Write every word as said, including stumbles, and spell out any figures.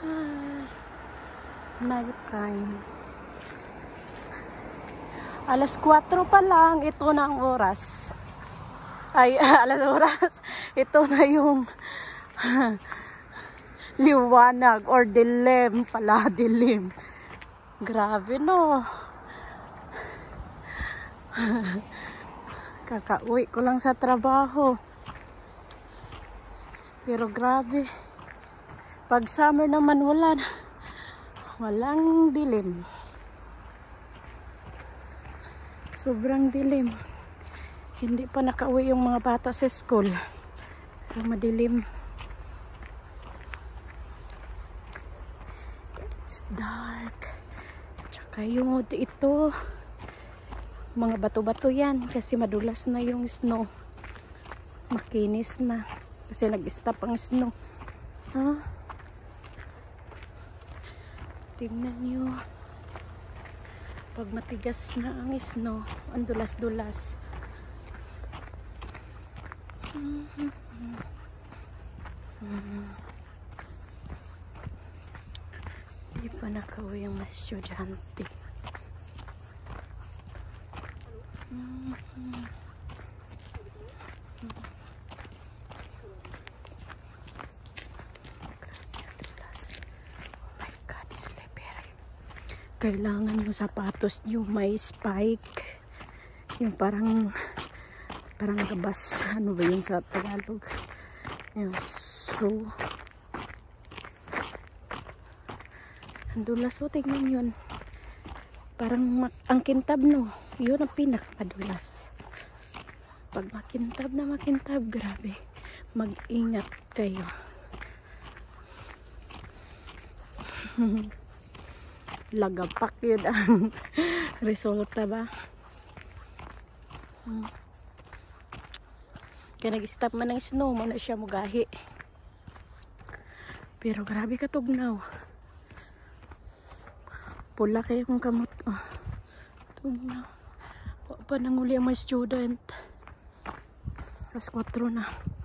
Ah, night time. Alas kwatro pa lang, ito na ang oras. Ay, alas oras. Ito na yung liwanag or dilim pala, dilim. Grabe no. Kakauwi ko lang sa trabaho. Pero grabe. Pag summer naman wala na. Walang dilim. Sobrang dilim. Hindi pa nakauwi yung mga bata sa school. Pero madilim. It's dark. Tsaka yung ito, mga bato-bato yan. Kasi madulas na yung snow. Makinis na. Kasi nag-stop ang snow. Ha? Tingnan nyo. Pag matigas na ang snow, ang dulas-dulas. Mm-hmm. Mm-hmm. Di pa nakauwi yung mga estudyante. Mm-hmm. Kailangan yung sapatos nyo may spike. Yung parang parang gabas. Ano ba yun sa Tagalog? Yung so ang dulas o, tingnan yun. Parang ang kintab no. Yun ang pinakamadulas. Pag makintab na makintab, grabe. Mag-ingat kayo. Lagapak yun ang resulta ba. Hmm. Kaya nag-stop man ng snow mo na siya mugahi. Pero grabe katugnaw. Pula kayo kung kamot. Oh. Tugnaw. Pa nanguli ang mga student. Alas kwatro na.